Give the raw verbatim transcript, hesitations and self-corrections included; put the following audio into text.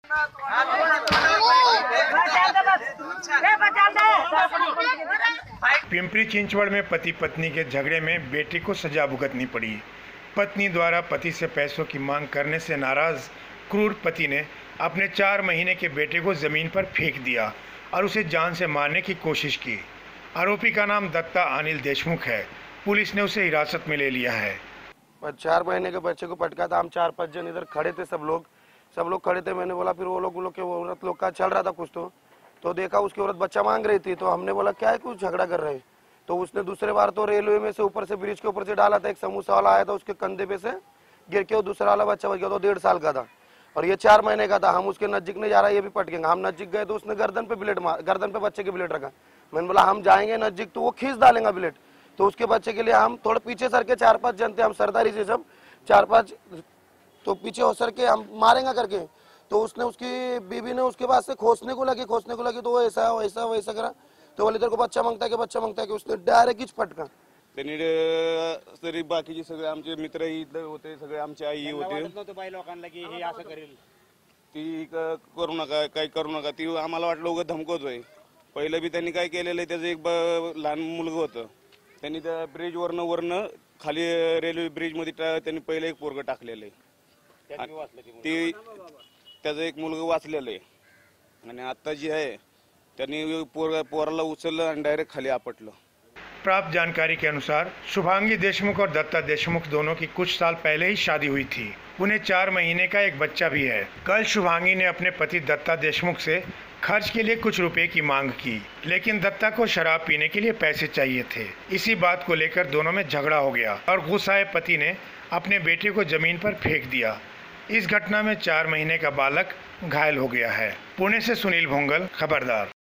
पिंपरी चिंचवड़ में पति पत्नी के झगड़े में बेटी को सजा भुगतनी पड़ी। पत्नी द्वारा पति से पैसों की मांग करने से नाराज क्रूर पति ने अपने चार महीने के बेटे को जमीन पर फेंक दिया और उसे जान से मारने की कोशिश की। आरोपी का नाम दत्ता अनिल देशमुख है। पुलिस ने उसे हिरासत में ले लिया है। चार महीने के बच्चे को पटका था। हम चार पाँच जन इधर खड़े थे, सब लोग सब लोग खड़े थे। मैंने बोला, फिर वो लोग लोग के औरत लोग का चल रहा था कुछ, तो तो देखा उसकी औरत बच्चा मांग रही थी। तो हमने बोला क्या है, कुछ झगड़ा कर रहे हैं। तो उसने दूसरे बार तो रेलवे में से ऊपर से ब्रिज के ऊपर से डाला था। एक समोसा वाला आया था, उसके कंधे पे से गिर के वो दूसरा वाला बच्चा बच गया। तो डेढ़ साल का था और ये चार महीने का था। हम उसके नजदीक नहीं जा रहा, ये भी पटकेंगे। हम नजदीक गए तो उसने गर्दन पे ब्लेड मार, गर्दन पे बच्चे के ब्लेड रखा। मैंने बोला हम जाएंगे नजदीक तो वो खींच डालेंगे ब्लेड। तो उसके बच्चे के लिए हम थोड़े पीछे सर के, चार पांच जन थे हम सरदारी से सब चार पांच, तो पीछे हो सर के हम मारेंगे करके। तो उसने, उसकी बीवी ने उसके बाद से खोसने को लगी खोसने को लगी तो वो ऐसा वैसा वैसा करा। तो बोले तेरे को बच्चा मांगता है कि बच्चा मांगता है कि उसने डायरेक्ट हीच फटका। त्यांनी तरी बाकीचे सगळे आमचे मित्र इथं होते, सगळे आमची आई होते। बाई लोकांना की हे असं करेल, ती करू नका, काही करू नका, ती आम्हाला वाटलं उगाच धमकवतोय। पहिलं बी त्यांनी काय केलेलं आहे, त्याचं एक लहान मुलगा होतं, त्यांनी त्या ब्रिज वरनं वरनं खाली रेल्वे ब्रिज मध्ये त्यांनी पहिले एक पोरग टाकलेलं आहे। ती त्याचा एक मुलगा वाचलेला आहे आणि आता जी आहे त्यांनी पोर पोराला उचललं आणि डायरेक्ट खाली आपटलं। प्राप्त जानकारी के अनुसार शुभांगी देशमुख और दत्ता देशमुख दोनों की कुछ साल पहले ही शादी हुई थी। उन्हें चार महीने का एक बच्चा भी है। कल शुभांगी ने अपने पति दत्ता देशमुख से खर्च के लिए कुछ रुपए की मांग की, लेकिन दत्ता को शराब पीने के लिए पैसे चाहिए थे। इसी बात को लेकर दोनों में झगड़ा हो गया और गुस्साए पति ने अपने बेटे को जमीन पर फेंक दिया। इस घटना में चार महीने का बालक घायल हो गया है। पुणे से सुनील भोंगल, खबरदार।